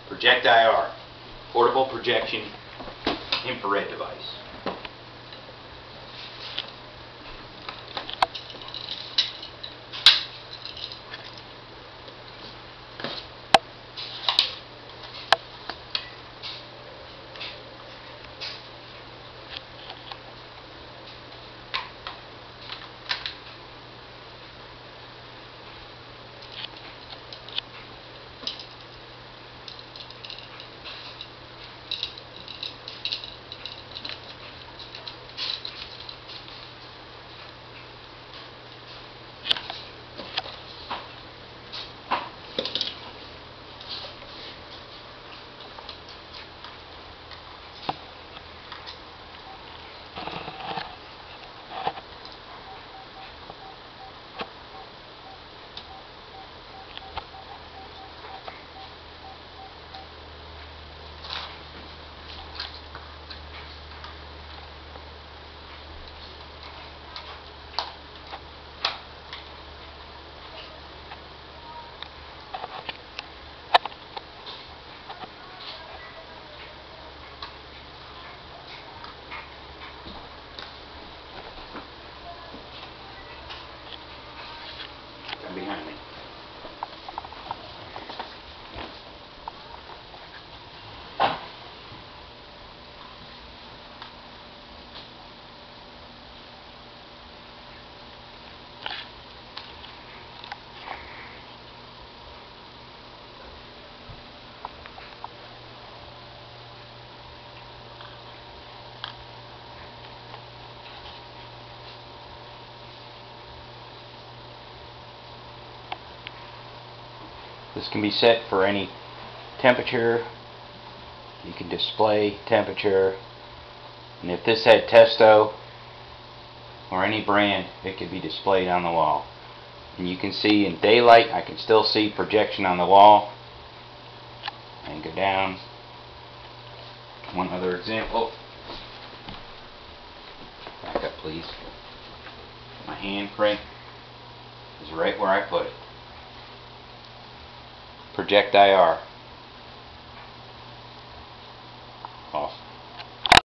projectIR, portable projection infrared device. Behind me. This can be set for any temperature. You can display temperature, and if this had Testo or any brand, it could be displayed on the wall. And you can see in daylight, I can still see projection on the wall. And go down. One other example. Back up, please. My handprint is right where I put it. projectIR.